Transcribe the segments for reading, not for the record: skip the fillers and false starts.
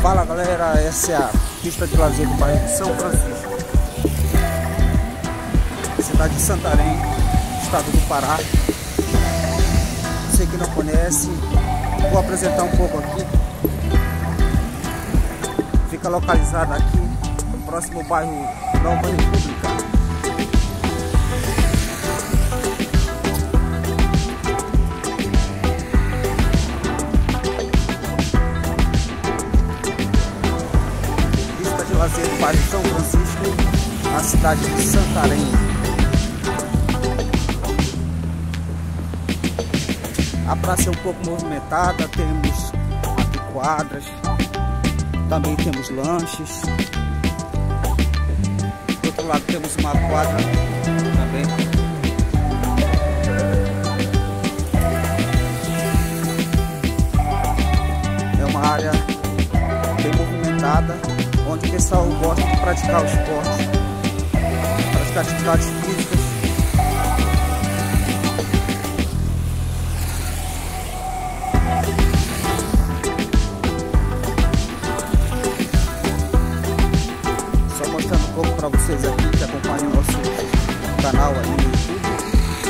Fala galera, essa é a pista de lazer do bairro de São Francisco, cidade de Santarém, estado do Pará. Você que não conhece, vou apresentar um pouco aqui. Fica localizada aqui no próximo bairro Nova República. Lazer do bairro São Francisco, na cidade de Santarém. A praça é um pouco movimentada, temos aqui quadras, também temos lanches. Do outro lado temos uma quadra também. É uma área bem movimentada, onde o pessoal gosta de praticar o esporte, praticar atividades físicas. Só mostrando um pouco para vocês aqui que acompanham o nosso canal aí no YouTube.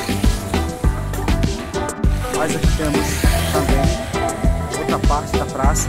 Mas aqui temos também outra parte da praça.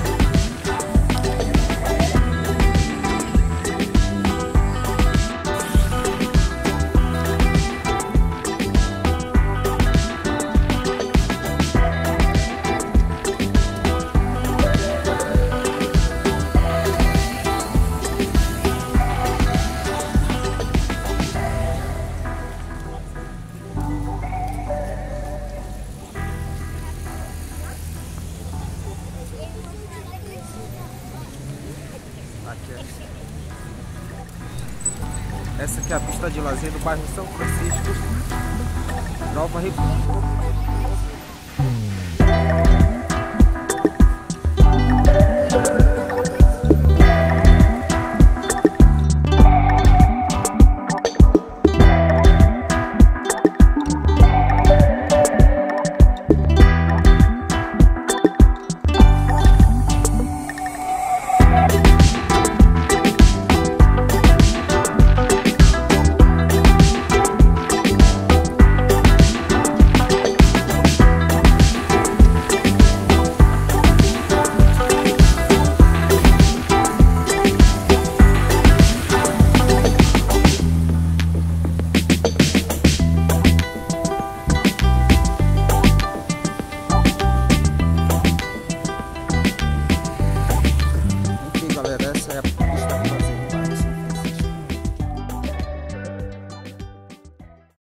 Essa aqui é a pista de lazer do bairro São Francisco, Nova República.